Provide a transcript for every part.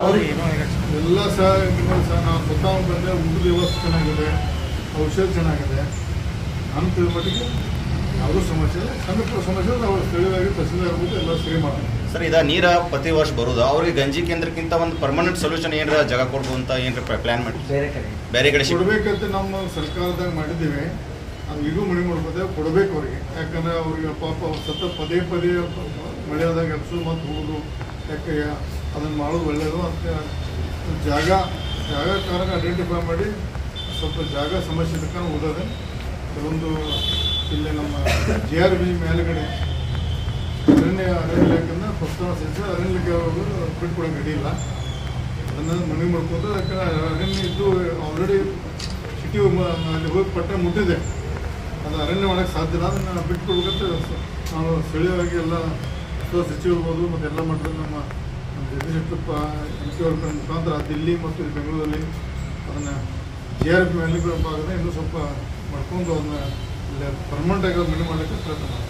ಎಲ್ಲ ಸಹ ನಾವು ಸ್ವತಃ ಬಂದರೆ ಊಟದ ವ್ಯವಸ್ಥೆ ಚೆನ್ನಾಗಿದೆ, ಔಷಧ ಚೆನ್ನಾಗಿದೆ. ಅಂಥ ಮಟ್ಟಿಗೆ ಯಾವುದೂ ಸಮಸ್ಯೆ ಇಲ್ಲ. ಸಣ್ಣ ಸಮಸ್ಯೆ ನಾವು ಸ್ಥಳೀಯವಾಗಿ ತಹಸೀಲ್ದಾರ್ ಆಗ್ಬೋದು ಎಲ್ಲ ಸರಿ ಮಾಡೋದು. ಸರ್, ಇದು ನೀರು ಪ್ರತಿ ವರ್ಷ ಬರೋದು, ಅವ್ರಿಗೆ ಗಂಜಿ ಕೇಂದ್ರಕ್ಕಿಂತ ಒಂದು ಪರ್ಮನೆಂಟ್ ಸೊಲ್ಯೂಷನ್ ಏನಾರ ಜಾಗ ಕೊಡ್ಬೋದು ಅಂತ ಏನಾರ ಪ್ಲಾನ್ ಮಾಡಿ ಬೇರೆ ಕಡೆ ಕೊಡಬೇಕಂತ ನಮ್ಮ ಸರ್ಕಾರದಾಗ ಮಾಡಿದ್ದೀವಿ. ಅದು ಈಗೂ ಮನೆ ಮಾಡ್ಬೋದೇ ಕೊಡಬೇಕು ಅವ್ರಿಗೆ. ಯಾಕಂದರೆ ಅವ್ರಿಗೆ ಪಾಪ ಪದೇ ಮಳೆಯಾದಾಗ ಎಬ್ಸು ಮತ್ತು ಹೋಗೋದು. ಯಾಕೆ ಅದನ್ನು ಮಾಡೋದು ಒಳ್ಳೆಯದು. ಅದಕ್ಕೆ ಜಾಗ ಕಾರಣ ಐಡೆಂಟಿಫೈ ಮಾಡಿ ಸ್ವಲ್ಪ ಜಾಗ ಸಮಸ್ಯೆ ತಕ್ಕ ಓದೋದೆ. ಕೆಲವೊಂದು ಇಲ್ಲಿ ನಮ್ಮ JRB ಮೇಲುಗಡೆ ಅರಣ್ಯ ಇಲಾಖೆಯಿಂದ ಪ್ರಸ್ತಾವ ಸಲ್ಲಿಸಿ ಅರಣ್ಯಕ್ಕೆ ಬಿಟ್ಕೊಡೋಕೆ ಅಡ್ಡಿಲ್ಲ. ಅದನ್ನು ಮನವಿ ಮಾಡ್ಬೋದು. ಯಾಕಂದರೆ ಅರಣ್ಯ ಇದ್ದು ಆಲ್ರೆಡಿ ಸಿಟಿ ಅಲ್ಲಿ ಹೋಗಿ ಪಟ್ಟ ಮುಟ್ಟಿದೆ. ಅದು ಅರಣ್ಯ ಮಾಡೋಕ್ಕೆ ಸಾಧ್ಯ ಇಲ್ಲ. ಅದನ್ನು ಬಿಟ್ಕೊಡ್ಬೇಕಂತ ನಾವು ಸ್ಥಳೀಯವಾಗಿ ಎಲ್ಲ ಸಚಿವರ್ಬೋದು ಮತ್ತು ಎಲ್ಲ ಮಟ್ಟದಲ್ಲಿ ನಮ್ಮ ಜಗದೀಶ್ ಶೆಟ್ಟಪ್ಪ MP ಅವ್ರ ಮುಖಾಂತರ ದಿಲ್ಲಿ ಮತ್ತು ಬೆಂಗಳೂರಲ್ಲಿ ಅದನ್ನು JRB ಮೇಲೆ ಭಾಗದ ಇನ್ನೂ ಸ್ವಲ್ಪ ಮಾಡ್ಕೊಂಡು ಅದನ್ನ ಪರ್ಮನೆಂಟ್ ಆಗಿ ಮನೆ ಮಾಡಲಿಕ್ಕೆ ಪ್ರಯತ್ನ ಮಾಡ್ತೀವಿ.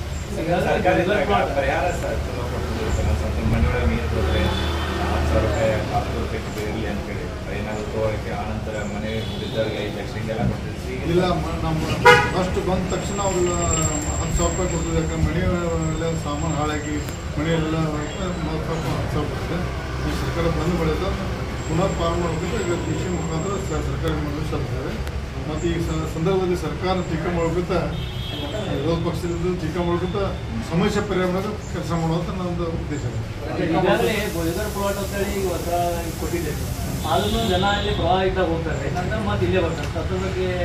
ಇಲ್ಲ, ನಮ್ಮ ಫಸ್ಟ್ ಬಂದ ತಕ್ಷಣ ಅವ್ರು 10,000 ರೂಪಾಯಿ ಕೊಡ್ತದೆ. ಯಾಕಂದ್ರೆ ಮನೆಯೆಲ್ಲ ಸಾಮಾನು ಹಾಳಾಗಿ ಮನೆಯೆಲ್ಲ ಸ್ವಲ್ಪ 10,000 ಬರ್ತದೆ. ಈ ಸರ್ಕಾರ ಬಂದು ಬೆಳೆದ ಪುನಃ ಪಾಲು ಮಾಡೋದಕ್ಕೆ ಈಗ ಕೃಷಿ ಮುಖಾಂತರ ಸರ್ಕಾರಿ ಮನವಿ ಸಲ್ಲಿಸ್ತೇವೆ. ಮತ್ತು ಈ ಸಂದರ್ಭದಲ್ಲಿ ಸರ್ಕಾರ ಟೀಕಾ ಮಾಡ್ಕೊತ ವಿರೋಧ ಪಕ್ಷದಿಂದ ಟೀಕಾ ಮಾಡ್ಕೊತ ಸಮಸ್ಯೆ ಪರಿಹಾರ ಕೆಲಸ ಮಾಡುವಂಥ ನಮ್ಮದು ಉದ್ದೇಶ. ಆದ್ರೂ ಜನ ಇಲ್ಲಿ ಪ್ರವಾಹ ಇದ್ದಾಗ ಹೋಗ್ತಾರೆ, ನಂತರ ಮತ್ತೆ ಇಲ್ಲೇ ಬರ್ತಾರೆ.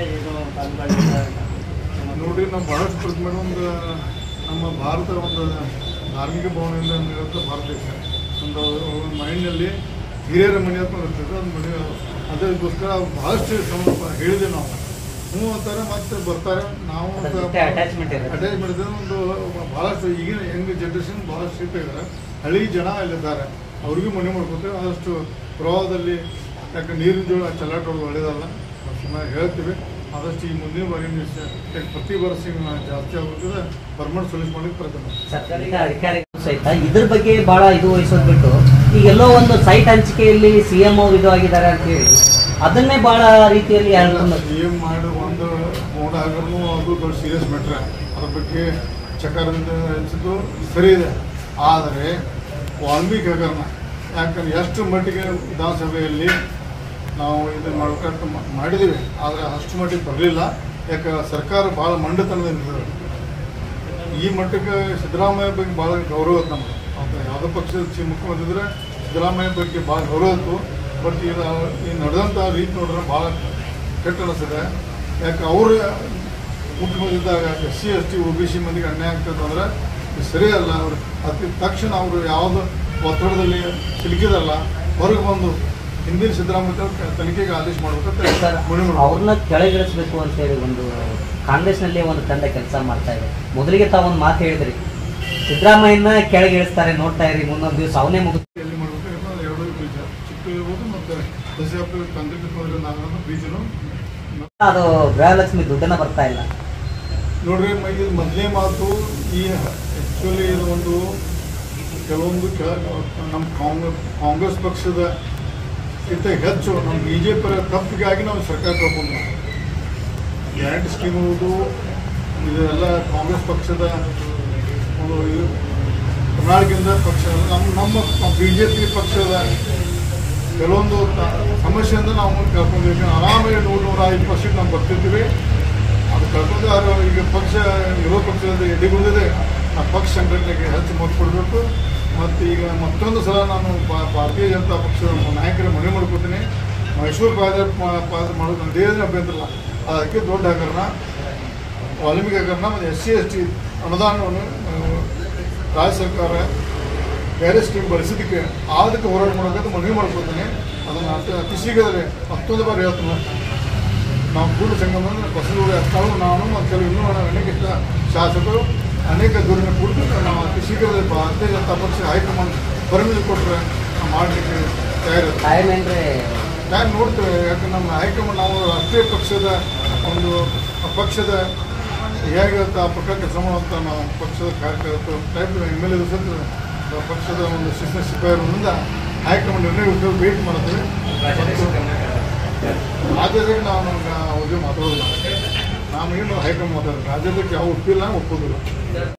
ನೋಡಿ, ನಾವು ಬಹಳಷ್ಟು ಪ್ರತಿಮೆ ಒಂದು ನಮ್ಮ ಭಾರತ ಒಂದು ಧಾರ್ಮಿಕ ಭಾವನೆಯಿಂದ ಇರುತ್ತೆ. ಭಾರತ ದೇಶ ಒಂದು ಮೈಂಡ್ನಲ್ಲಿ ಹಿರಿಯರ ಮನೆ ಅಂತ ಇರ್ತದೆ. ಒಂದು ಮನೆ ಅದಕ್ಕೋಸ್ಕರ ಬಹಳಷ್ಟು ಹೇಳಿದೆ ನಾವು. ಹ್ಞೂ ಅಂತಾರೆ, ಮತ್ತೆ ಬರ್ತಾರೆ. ನಾವು ಅಟ್ಯಾಚ್ಮೆಂಟ್ ಒಂದು ಭಾಳಷ್ಟು ಈಗಿನ ಯಂಗ್ ಜನ್ರೇಷನ್ ಭಾಳಷ್ಟು ಸೀಟ್ ಇದ್ದಾರೆ. ಹಳ್ಳಿ ಜನ ಅಲ್ಲಿದ್ದಾರೆ, ಅವ್ರಿಗೂ ಮನೆ ಮಾಡ್ಕೊತೇವೆ. ಆದಷ್ಟು ಪ್ರವಾಹದಲ್ಲಿ ಯಾಕೆ ನೀರಿನ ಜೋಳ ಚಲ್ಲಾಟೋದು ಒಳ್ಳೆಯದಲ್ಲ. ಸುಮ್ಮನೆ ಹೇಳ್ತೀವಿ. ಆದಷ್ಟು ಈ ಮುಂದಿನ ಬಾರಿ ಪ್ರತಿ ವರ್ಷ ಜಾಸ್ತಿ ಆಗುತ್ತದೆ. ಪರ್ಮನೆಂಟ್ ಸೊಲ್ಯೂಷನ್ ಮಾಡಲಿಕ್ಕೆ ಪ್ರಯತ್ನ ಸರ್ಕಾರಿ ಅಧಿಕಾರಿಗಳು ಸಹಿತ ಇದ್ರ ಬಗ್ಗೆ ಬಹಳ ಇದು ವಹಿಸೋದು ಬಿಟ್ಟು ಈಗೆಲ್ಲೋ ಒಂದು ಸೈಟ್ ಹಂಚಿಕೆಯಲ್ಲಿ CM ಇದು ಆಗಿದ್ದಾರೆ ಅಂತ ಹೇಳಿ ಅದನ್ನೇ ಬಹಳ ರೀತಿಯಲ್ಲಿ CM ಮಾಡಿ ಒಂದು ಮೋಡ ಆದ್ರೂ ಅದು ದೊಡ್ಡ ಸೀರಿಯಸ್ ಮ್ಯಾಟ್ರ. ಅದ್ರ ಬಗ್ಗೆ ಚಕಾರದಿಂದ ಅನಿಸಿದ್ದು ಸರಿ ಇದೆ. ಆದರೆ ವಾಲ್ಮೀಕಿ ಹಗರಣ ಯಾಕಂದ್ರೆ ಎಷ್ಟು ಮಟ್ಟಿಗೆ ವಿಧಾನಸಭೆಯಲ್ಲಿ ನಾವು ಇದನ್ನು ಮಾಡ್ಕೊಂಡು ಮಾಡಿದ್ದೀವಿ, ಆದರೆ ಅಷ್ಟು ಮಟ್ಟಿಗೆ ಬರಲಿಲ್ಲ. ಯಾಕೆ ಸರ್ಕಾರ ಭಾಳ ಮಂಡತನದಿಂದ ಈ ಮಟ್ಟಕ್ಕೆ ಸಿದ್ದರಾಮಯ್ಯ ಬಗ್ಗೆ ಭಾಳ ಗೌರವ ಇತ್ತು ನಮಗೆ. ಯಾವುದೋ ಪಕ್ಷದ ಮುಖ್ಯಮಂತ್ರಿ ಇದ್ದರೆ ಸಿದ್ದರಾಮಯ್ಯ ಬಗ್ಗೆ ಭಾಳ ಗೌರವ ಇತ್ತು. ಬಟ್ ಈ ನಡೆದಂಥ ರೀತಿ ನೋಡಿದ್ರೆ ಭಾಳ ಕೆಟ್ಟ ಅನಿಸ್ತದೆ. ಯಾಕೆ ಅವರು ಮುಖ್ಯಮಂತ್ರಿ ಇದ್ದಾಗ SC ST OBC ಮಂದಿಗೆ ಅನ್ಯಾಯ ಆಗ್ತದೆ ಅಂದರೆ ಇದು ಸರಿಯಲ್ಲ. ಅವರು ಅತಿ ತಕ್ಷಣ ಅವರು ಯಾವುದು ಒತ್ತಡದಲ್ಲಿ ಸಿಲುಕಿದಲ್ಲ ಹೊರಗೆ ಬಂದು ಹಿಂದಿನ ಸಿದ್ದರಾಮಯ್ಯ ತನಿಖೆಗೆ ಆದೇಶ ಮಾಡಬೇಕಂತ ಅವ್ರನ್ನ ಕೆಳಗಿಳಿಸಬೇಕು ಅಂತ ಹೇಳಿ ಒಂದು ಕಾಂಗ್ರೆಸ್ನಲ್ಲಿ ಒಂದು ತಂಡ ಕೆಲಸ ಮಾಡ್ತಾ ಇದೆ. ಮೊದಲಿಗೆ ತಾವೊಂದು ಮಾತು ಹೇಳಿದ್ರಿ, ಸಿದ್ದರಾಮಯ್ಯನ ಕೆಳಗಿಳಿಸ್ತಾರೆ ನೋಡ್ತಾ ಇರಿ, ಮುಂದೊಂದು ದಿವಸ ಅವನೇ ಮುಗಿಸ್ತಾರೆ. ಎಲ್ಲಿ ಮಾಡಬೇಕು ಎರಡೂ ಬೀಜ ಚಿಕ್ಕ ಇರ್ಬೋದು ಮತ್ತು ದಶಾಬ್ದ ತಂತ್ರಜ್ಞಾನ ಬೀಜನು ಅದು ಗೃಹಲಕ್ಷ್ಮಿ ದುಡ್ಡನ್ನ ಬರ್ತಾ ಇಲ್ಲ ನೋಡ್ರಿ. ಇದು ಮೊದಲೇ ಮಾತು. ಈ ಆ್ಯಕ್ಚುಲಿ ಇದು ಒಂದು ಕೆಲವೊಂದು ನಮ್ಮ ಕಾಂಗ್ರೆಸ್ ಪಕ್ಷದ ಇಂಥ ಹೆಚ್ಚು ನಮ್ಮ BJP ತಪ್ಪಿಗಾಗಿ ನಾವು ಸರ್ಕಾರ ತಗೊಂಡು ಗ್ಯಾರಂಟಿ ಸ್ಕೀಮ್ ಇರುವುದು ಇದೆಲ್ಲ ಕಾಂಗ್ರೆಸ್ ಪಕ್ಷದ ಒಂದು ಕರ್ನಾಟಕದಿಂದ ಪಕ್ಷ ನಮ್ಮ BJP ಪಕ್ಷದ ಕೆಲವೊಂದು ಸಮಸ್ಯೆಯಿಂದ ನಾವು ಕಳ್ಕೊಂಡಿದ್ದೀವಿ. ಆರಾಮಾಗಿ 100-120% ನಾವು ಬರ್ತಿರ್ತೀವಿ. ಅದು ಕಳ್ಕೊಂಡು ಈಗ ಪಕ್ಷ ವಿರೋಧ ಪಕ್ಷದ ಎಡೆಗುಂದಿದೆ. ಆ ಪಕ್ಷ ಸಂಘಟನೆಗೆ ಹೆಚ್ಚು ಮತ ಕೊಡಬೇಕು. ಮತ್ತು ಈಗ ಮತ್ತೊಂದು ಸಲ ನಾನು ಭಾರತೀಯ ಜನತಾ ಪಕ್ಷದ ನಾಯಕರ ಮನೆ ಮಾಡ್ಕೊತೀನಿ. ಮೈಸೂರು ಪಾದಯಾತ್ರೆ ಮಾಡೋದು ನನ್ನದೇನು ಅಭ್ಯಂತರ ಇಲ್ಲ. ಅದಕ್ಕೆ ದೊಡ್ಡ ಹಗರಣ, ವಾಲ್ಮೀಕಿ ಹಗರಣ ಮತ್ತು SC ST ಅನುದಾನವನ್ನು ರಾಜ್ಯ ಸರ್ಕಾರ ಬೇರೆ ಸ್ಕೀಮ್ ಬಳಸಿದ್ದಕ್ಕೆ ಅದಕ್ಕೆ ಹೋರಾಟ ಮಾಡೋಕ್ಕಂತ ಮನವಿ ಮಾಡ್ಕೊತೀನಿ. ಅದನ್ನು ಅತಿ ಶೀಘ್ರದಲ್ಲಿ ಮತ್ತೊಂದು ಬಾರಿ ಹೇಳ್ತೀನಿ. ನಾವು ಕೂಡಲ ಸಂಗಮ ಬಸವನಗುಡಿ ಅಷ್ಟಾಳು ನಾನು ಮತ್ತು ಕೆಲವು ಇನ್ನೂ ಅನೇಕ ಶಾಸಕರು ಅನೇಕ ದೂರಿನ ಕುರಿತು ನಾವು ಅತಿ ಶೀಘ್ರದಲ್ಲಿ ಭಾರತೀಯ ಜನತಾ ಪಕ್ಷ ಹೈಕಮಾಂಡ್ ಪರ್ಮಿಷನ್ ಕೊಟ್ಟರೆ ನಾವು ಮಾಡಲಿಕ್ಕೆ ತಯಾರಿರ್ತೇವೆ. ನಾನು ನೋಡ್ತೇವೆ. ಯಾಕಂದ್ರೆ ನಮ್ಮ ಹೈಕಮಾಂಡ್ ನಾವು ರಾಷ್ಟ್ರೀಯ ಪಕ್ಷದ ಒಂದು ಪಕ್ಷದ ಹೇಗಿರುತ್ತೆ ಆ ಪಕ್ಕ ಕೆಲಸ ಮಾಡುವಂಥ ನಾವು ಪಕ್ಷದ ಕಾರ್ಯಕರ್ತರು ಟೈಪ್ MLA ಪಕ್ಷದ ಒಂದು ಶಿಸ್ತು ಸಿಪಾಯಿಗಳಿಂದ ಹೈಕಮಾಂಡ್ ನಿರ್ಣಯ ವೇಟ್ ಮಾಡ್ತೀವಿ. ರಾಜ್ಯದಾಗ ನಾವು ನಮ್ಗೆ ಅವ್ರಿಗೆ ಮಾತಾಡೋದಿಲ್ಲ, ನಾವೇನು ಹೈಕಮಾಂಡ್ ಮಾತಾಡೋದು, ರಾಜ್ಯದಕ್ಕೆ ಯಾವ ಒಪ್ಪಿಲ್ಲ ಒಪ್ಪೋದಿಲ್ಲ.